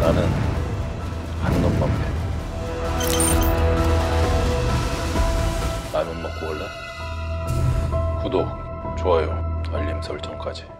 나는 한 놈만 패. 라면 먹고 올래? 구독, 좋아요, 알림 설정까지.